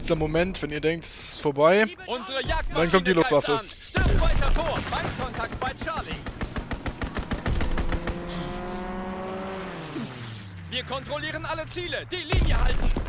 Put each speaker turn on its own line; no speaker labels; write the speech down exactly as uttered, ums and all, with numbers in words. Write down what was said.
Dieser Moment, wenn ihr denkt, es ist vorbei.
Unsere
Dann kommt die Luftwaffe.
Stirb weiter vor. Feindkontakt bei Charlie. Wir kontrollieren alle Ziele. Die Linie halten.